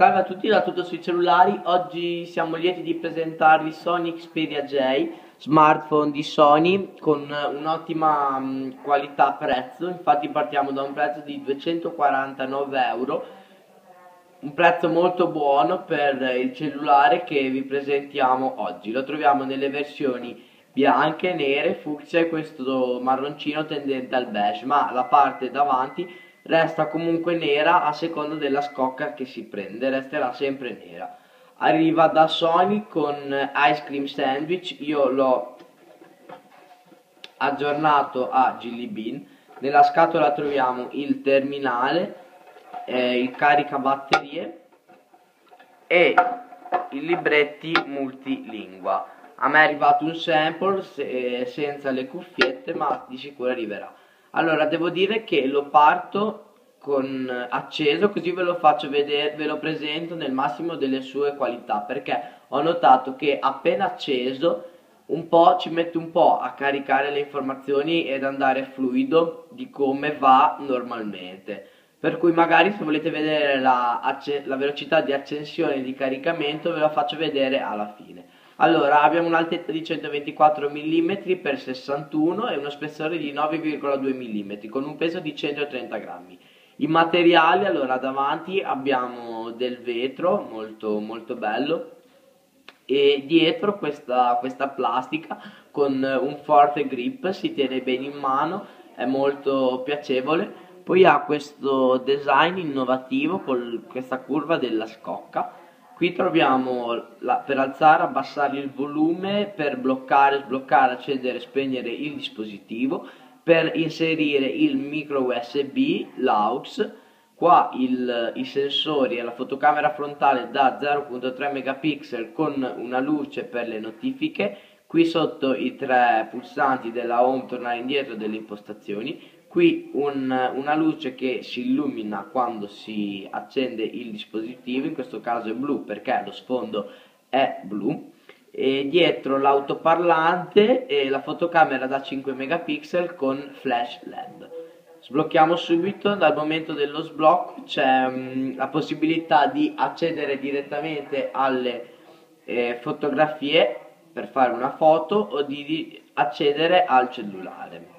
Salve a tutti da Tutto sui cellulari, oggi siamo lieti di presentarvi Sony Xperia J, smartphone di Sony con un'ottima qualità-prezzo. Infatti partiamo da un prezzo di 249 euro, un prezzo molto buono per il cellulare che vi presentiamo oggi. Lo troviamo nelle versioni bianche, nere, fucsia e questo marroncino tendente al beige, ma la parte davanti resta comunque nera a seconda della scocca che si prende, resterà sempre nera. Arriva da Sony con Ice Cream Sandwich, io l'ho aggiornato a Jelly Bean. Nella scatola troviamo il terminale, il caricabatterie e i libretti multilingua. A me è arrivato un sample senza le cuffiette, ma di sicuro arriverà. Allora, devo dire che lo parto con acceso, così ve lo faccio vedere, ve lo presento nel massimo delle sue qualità, perché ho notato che appena acceso un po' ci mette un po' a caricare le informazioni ed andare fluido di come va normalmente. Per cui magari se volete vedere la velocità di accensione e di caricamento ve la faccio vedere alla fine. Allora, abbiamo un'altezza di 124 mm per 61 e uno spessore di 9,2 mm con un peso di 130 grammi. I materiali, allora, davanti abbiamo del vetro molto molto bello e dietro questa plastica con un forte grip, si tiene bene in mano, è molto piacevole. Poi ha questo design innovativo con questa curva della scocca. Qui troviamo per alzare, abbassare il volume, per bloccare, sbloccare, accendere e spegnere il dispositivo, per inserire il micro USB, l'aux, qua i sensori e la fotocamera frontale da 0.3 megapixel con una luce per le notifiche, qui sotto i tre pulsanti della home, tornare indietro, delle impostazioni, qui una luce che si illumina quando si accende il dispositivo, in questo caso è blu perché lo sfondo è blu, e dietro l'autoparlante e la fotocamera da 5 megapixel con flash LED. Sblocchiamo subito. Dal momento dello sblocco c'è la possibilità di accedere direttamente alle fotografie per fare una foto o di accedere al cellulare.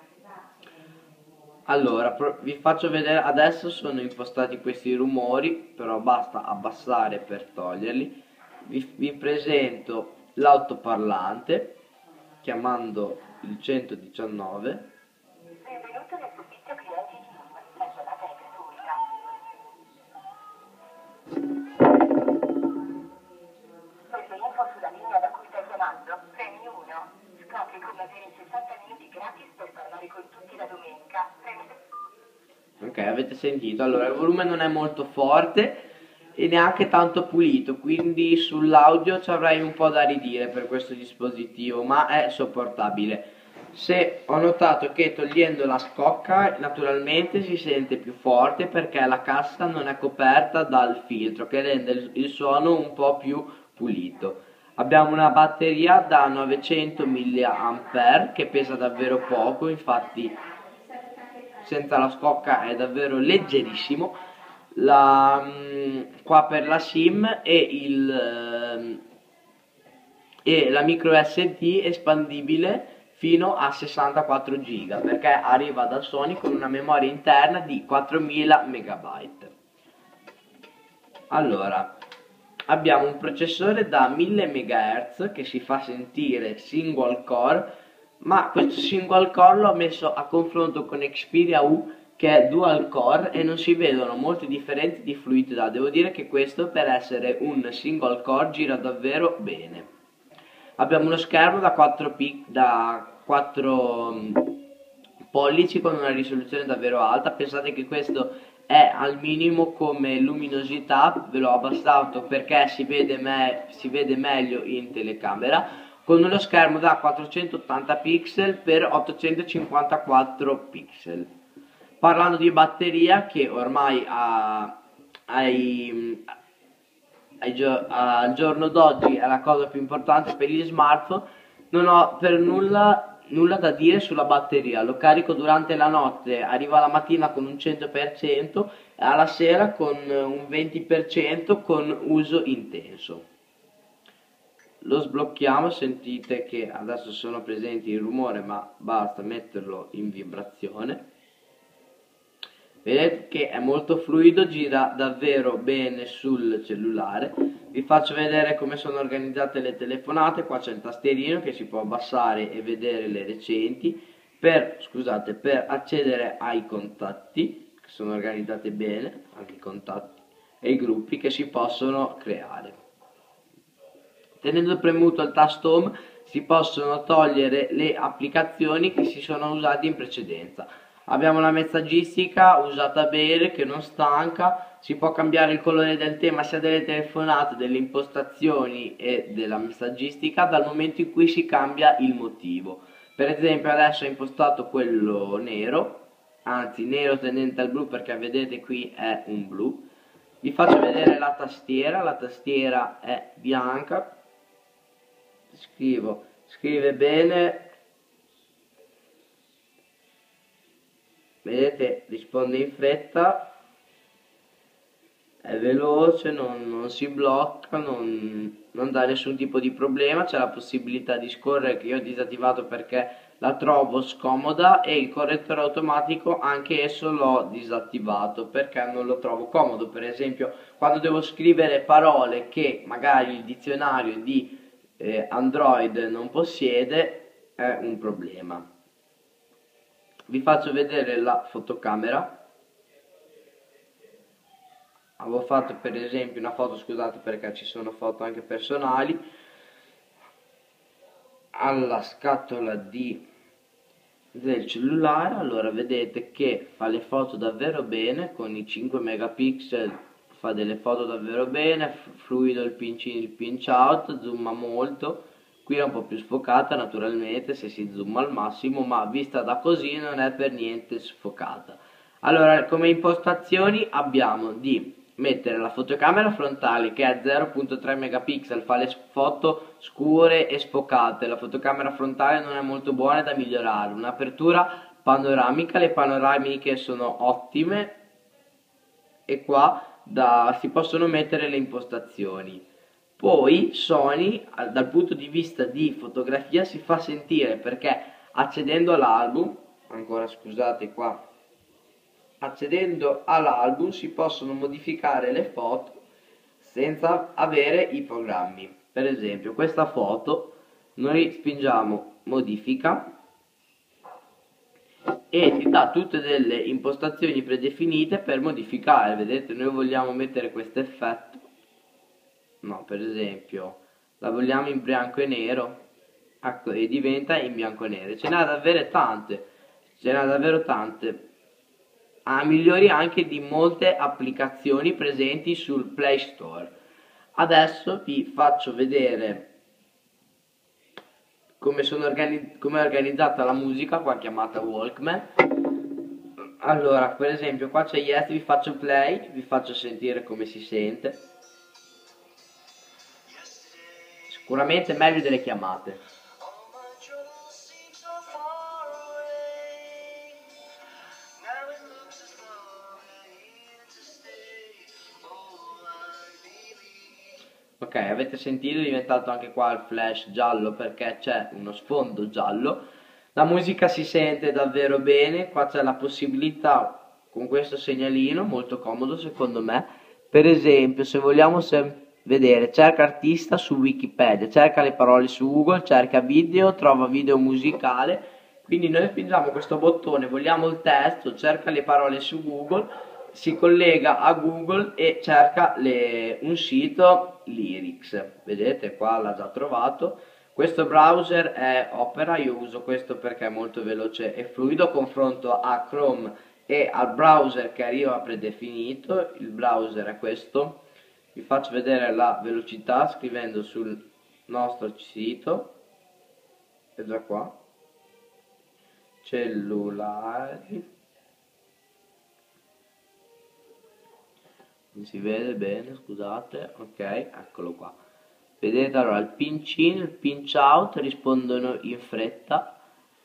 Allora, vi faccio vedere, adesso sono impostati questi rumori, però basta abbassare per toglierli. Vi presento l'autoparlante chiamando il 119. Benvenuto nel servizio clienti SIM, la chiamata è gratuita. Per le info sulla linea da cui stai chiamando, premi 1. Scopri come avere 60 minuti gratis per parlare con tutti la domenica. Ok, avete sentito? Allora, il volume non è molto forte e neanche tanto pulito, quindi sull'audio ci avrei un po' da ridire per questo dispositivo, ma è sopportabile. Se ho notato che togliendo la scocca naturalmente si sente più forte perché la cassa non è coperta dal filtro che rende il suono un po' più pulito. Abbiamo una batteria da 900 mAh che pesa davvero poco, infatti senza la scocca è davvero leggerissimo. Qua per la SIM e la micro SD espandibile fino a 64 GB perché arriva da Sony con una memoria interna di 4000 MB. Allora, abbiamo un processore da 1000 MHz che si fa sentire single core, ma questo single core l'ho messo a confronto con Xperia U che è dual core e non si vedono molte differenze di fluidità. Devo dire che questo, per essere un single core, gira davvero bene. Abbiamo uno schermo da 4 pollici con una risoluzione davvero alta. Pensate che questo è al minimo come luminosità, ve l'ho abbassato perché si vede meglio in telecamera, con uno schermo da 480 pixel per 854 pixel. Parlando di batteria, che ormai al giorno d'oggi è la cosa più importante per gli smartphone, non ho per nulla nulla da dire sulla batteria, lo carico durante la notte, arriva la mattina con un 100% e alla sera con un 20% con uso intenso. Lo sblocchiamo, sentite che adesso sono presenti il rumore, ma basta metterlo in vibrazione. Vedete che è molto fluido, gira davvero bene sul cellulare. Vi faccio vedere come sono organizzate le telefonate. Qua c'è il tastierino che si può abbassare e vedere le recenti. Per accedere ai contatti, che sono organizzate bene, anche i contatti e i gruppi che si possono creare. Tenendo premuto il tasto home si possono togliere le applicazioni che si sono usate in precedenza. Abbiamo la messaggistica usata bene, che non stanca, si può cambiare il colore del tema sia delle telefonate, delle impostazioni e della messaggistica dal momento in cui si cambia il motivo. Per esempio adesso è impostato quello nero, anzi nero tendente al blu perché vedete qui è un blu. Vi faccio vedere la tastiera è bianca, scrive bene, vedete, risponde in fretta, è veloce, non si blocca, non dà nessun tipo di problema. C'è la possibilità di scorrere che io ho disattivato perché la trovo scomoda, e il correttore automatico anche esso l'ho disattivato perché non lo trovo comodo. Per esempio quando devo scrivere parole che magari il dizionario di Android non possiede, è un problema. Vi faccio vedere la fotocamera. Avevo fatto per esempio una foto, scusate perché ci sono foto anche personali, alla scatola del cellulare. Allora vedete che fa le foto davvero bene, con i 5 megapixel fa delle foto davvero bene, fluido il pinch in, il pinch out, zooma molto. Qui è un po' più sfocata naturalmente se si zooma al massimo, ma vista da così non è per niente sfocata. Allora, come impostazioni abbiamo di mettere la fotocamera frontale che è 0.3 megapixel, fa le foto scure e sfocate. La fotocamera frontale non è molto buona, è da migliorare. Un'apertura panoramica, le panoramiche sono ottime, e qua si possono mettere le impostazioni. Poi Sony dal punto di vista di fotografia si fa sentire, perché accedendo all'album, ancora scusate qua, accedendo all'album si possono modificare le foto senza avere i programmi. Per esempio questa foto noi spingiamo modifica e ti dà tutte delle impostazioni predefinite per modificare. Vedete, noi vogliamo mettere questo effetto, no, per esempio la vogliamo in bianco e nero, ecco, e diventa in bianco e nero. Ce n'ha davvero tante, migliori anche di molte applicazioni presenti sul Play Store. Adesso vi faccio vedere come è organizzata la musica, qua chiamata Walkman. Allora, per esempio qua c'è Yes, vi faccio play, vi faccio sentire come si sente. Sicuramente meglio delle chiamate. Ok, avete sentito, è diventato anche qua il flash giallo perché c'è uno sfondo giallo. La musica si sente davvero bene, qua c'è la possibilità con questo segnalino, molto comodo secondo me. Per esempio, se vogliamo vedere, cerca artista su Wikipedia, cerca le parole su Google, cerca video, trova video musicale. Quindi noi spingiamo questo bottone, vogliamo il testo, cerca le parole su Google, si collega a Google e cerca un sito lyrics. Vedete, qua l'ha già trovato. Questo browser è Opera, io uso questo perché è molto veloce e fluido confronto a Chrome e al browser che arriva predefinito. Il browser è questo. Vi faccio vedere la velocità scrivendo sul nostro sito, è già qua, cellulari, non si vede bene, scusate, ok, eccolo qua. Vedete, allora il pinch in, il pinch out rispondono in fretta,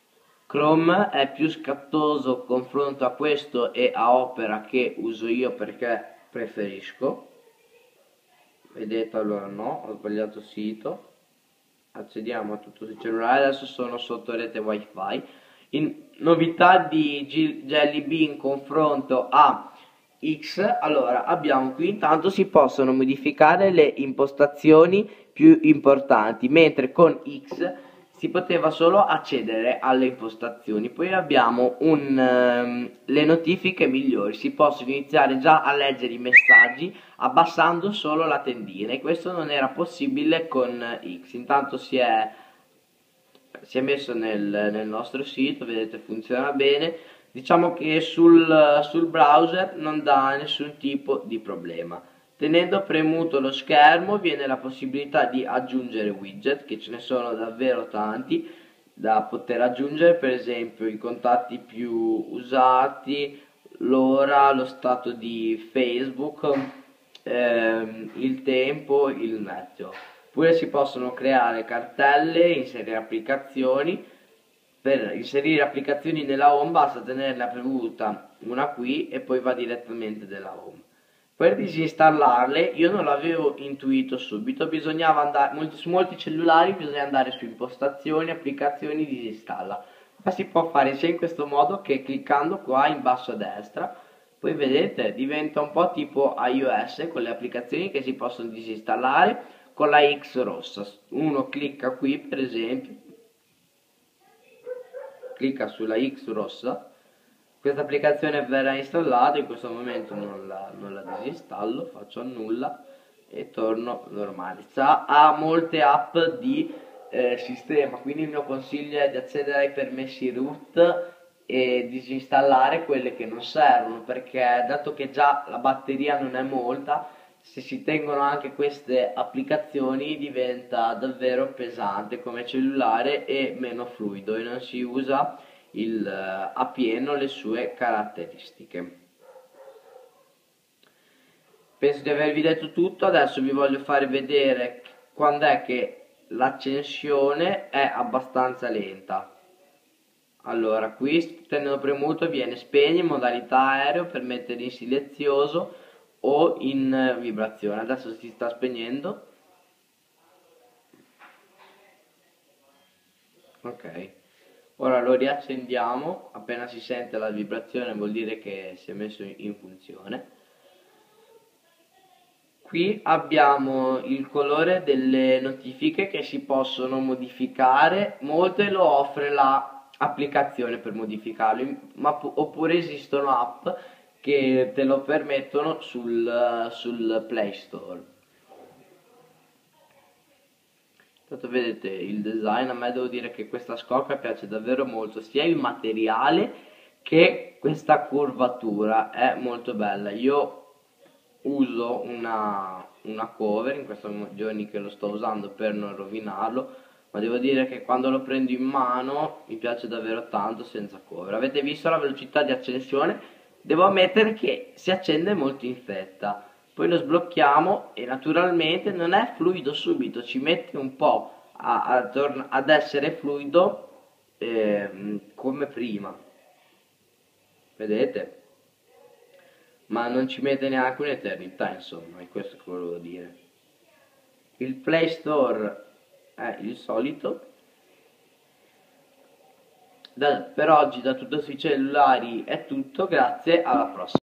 Chrome è più scattoso confronto a questo e a Opera, che uso io perché preferisco. Vedete, allora no, ho sbagliato sito. Accediamo a tutto sul cellulare, adesso sono sotto rete wifi. In novità di Jelly Bean in confronto a X, allora abbiamo qui, intanto si possono modificare le impostazioni più importanti, mentre con X si poteva solo accedere alle impostazioni. Poi abbiamo le notifiche migliori, si possono iniziare già a leggere i messaggi abbassando solo la tendina, e questo non era possibile con X. Intanto si è messo nel nostro sito, vedete, funziona bene. Diciamo che sul browser non dà nessun tipo di problema. Tenendo premuto lo schermo viene la possibilità di aggiungere widget, che ce ne sono davvero tanti da poter aggiungere, per esempio i contatti più usati, l'ora, lo stato di Facebook, il tempo, il meteo. Oppure si possono creare cartelle, inserire applicazioni. Per inserire applicazioni nella home basta tenerla premuta una qui e poi va direttamente nella home. Per disinstallarle io non l'avevo intuito subito, bisognava andare, su molti cellulari bisogna andare su impostazioni, applicazioni, disinstalla. Ma si può fare sia in questo modo che cliccando qua in basso a destra. Poi vedete, diventa un po' tipo iOS con le applicazioni che si possono disinstallare con la X rossa. Uno clicca qui, per esempio, clicca sulla X rossa, questa applicazione verrà installata. In questo momento non la disinstallo, faccio annulla e torno normale. Ha molte app di sistema, quindi il mio consiglio è di accedere ai permessi root e disinstallare quelle che non servono, perché dato che già la batteria non è molta, se si tengono anche queste applicazioni diventa davvero pesante come cellulare e meno fluido, e non si usa appieno le sue caratteristiche. Penso di avervi detto tutto. Adesso vi voglio fare vedere quando è che l'accensione è abbastanza lenta. Allora, qui tenendo premuto viene spegni in modalità aereo per mettere in silenzioso o in vibrazione. Adesso si sta spegnendo. Ok, ora lo riaccendiamo. Appena si sente la vibrazione vuol dire che si è messo in funzione. Qui abbiamo il colore delle notifiche che si possono modificare. Molte lo offre l'applicazione per modificarlo, oppure esistono app che te lo permettono sul Play Store. Tanto vedete il design, a me devo dire che questa scocca piace davvero molto, sia il materiale che questa curvatura è molto bella. Io uso una cover in questi giorni che lo sto usando per non rovinarlo, ma devo dire che quando lo prendo in mano mi piace davvero tanto senza cover. Avete visto la velocità di accensione? Devo ammettere che si accende molto in fretta. Poi lo sblocchiamo e naturalmente non è fluido subito, ci mette un po' ad essere fluido come prima. Vedete? Ma non ci mette neanche un'eternità, insomma, è questo che volevo dire. Il Play Store è il solito. Per oggi da tutti i cellulari è tutto, grazie, alla prossima.